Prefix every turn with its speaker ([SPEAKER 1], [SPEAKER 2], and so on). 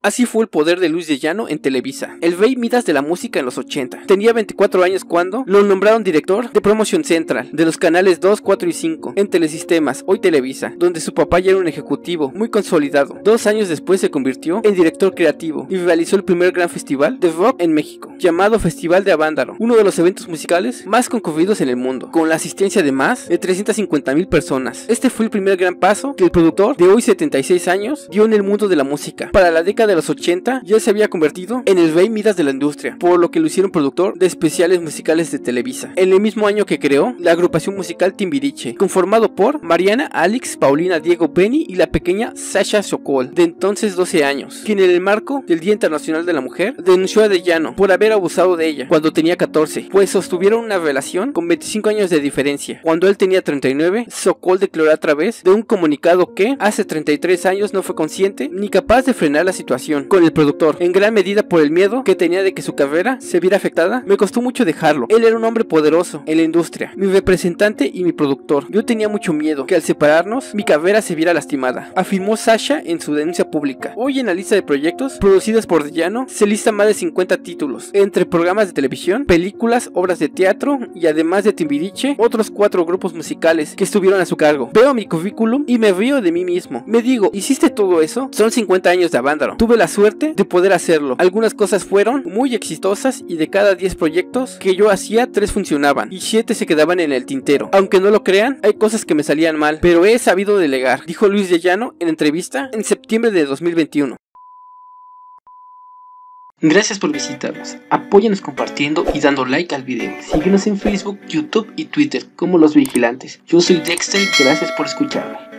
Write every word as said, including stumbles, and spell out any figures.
[SPEAKER 1] Así fue el poder de Luis de Llano en Televisa, el rey Midas de la música en los ochenta. Tenía veinticuatro años cuando lo nombraron director de Promotion Central de los canales dos, cuatro y cinco en Telesistemas, hoy Televisa, donde su papá ya era un ejecutivo muy consolidado. Dos años después se convirtió en director creativo y realizó el primer gran festival de rock en México, llamado Festival de Avándaro, uno de los eventos musicales más concurridos en el mundo, con la asistencia de más de trescientas cincuenta mil personas. Este fue el primer gran paso que el productor de hoy setenta y seis años dio en el mundo de la música. Para la década de los ochenta ya se había convertido en el rey Midas de la industria, por lo que lo hicieron productor de especiales musicales de Televisa. En el mismo año que creó la agrupación musical Timbiriche, conformado por Mariana, Alex, Paulina, Diego, Penny y la pequeña Sasha Sokol, de entonces doce años, quien en el marco del Día Internacional de la Mujer denunció a De Llano por haber abusado de ella cuando tenía catorce, pues sostuvieron una relación con veinticinco años de diferencia. Cuando él tenía treinta y nueve, Sokol declaró a través de un comunicado que hace treinta y tres años no fue consciente ni capaz de frenar la situación con el productor, en gran medida por el miedo que tenía de que su carrera se viera afectada. Me costó mucho dejarlo. Él era un hombre poderoso en la industria, mi representante y mi productor. Yo tenía mucho miedo que al separarnos mi carrera se viera lastimada, afirmó Sasha en su denuncia pública. Hoy en la lista de proyectos producidos por De Llano se listan más de cincuenta títulos, entre programas de televisión, películas, obras de teatro y además de Timbiriche, otros cuatro grupos musicales que estuvieron a su cargo. Veo mi currículum y me río de mí mismo. Me digo, ¿hiciste todo eso? Son cincuenta años de Avándaro. Tuve la suerte de poder hacerlo. Algunas cosas fueron muy exitosas y de cada diez proyectos que yo hacía, tres funcionaban y siete se quedaban en el tintero. Aunque no lo crean, hay cosas que me salían mal, pero he sabido delegar, dijo Luis de Llano en entrevista en septiembre de dos mil veintiuno. Gracias por visitarnos, apóyanos compartiendo y dando like al video. Síguenos en Facebook, YouTube y Twitter como Los Vigilantes. Yo soy Dexter y gracias por escucharme.